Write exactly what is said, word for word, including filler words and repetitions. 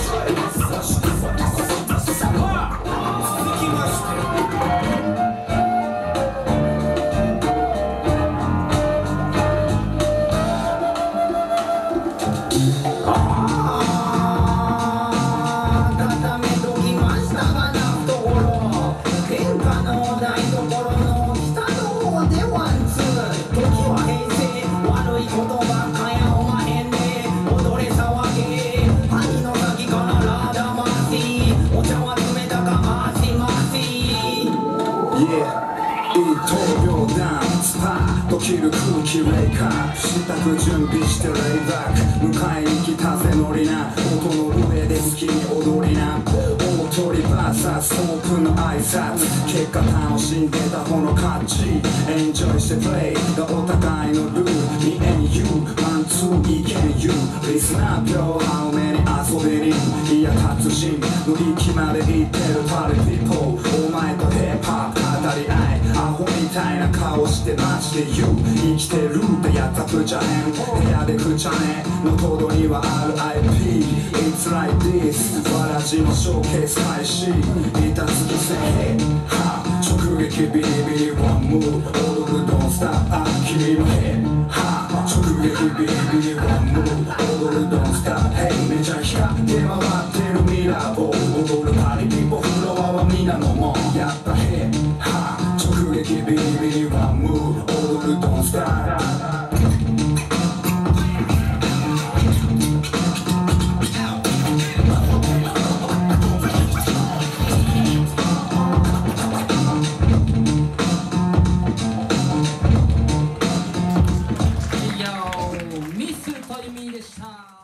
ときる空気レイカー支度準備してレイバック迎えに来たぜノリな音の上で好きに踊りな大鳥 ブイエス ストープの挨拶結果楽しんでた方の勝ちエンジョイしてプレイがお互いのルールにえんゆマンツーいけんゆリスナー秒青めに遊びにいや達人の域まで行ってるパリピポーお前とヘップホップ語り合いアホみたいな顔してマジで言う生きてるってやったプじゃへん部屋でくちゃねのとどには アールアイピー It's like this わらじのショーケース開始いたつくせへは直撃ビリビリワンムー踊るドンスターあ君のヘは直撃ビリビリワンムー踊るドンスターヘイめちゃ光って回ってるミラーボー踊るパリピポフロアは皆のもんやったヘは直撃ビリビリワンムー踊るドンスターミストイミーでした。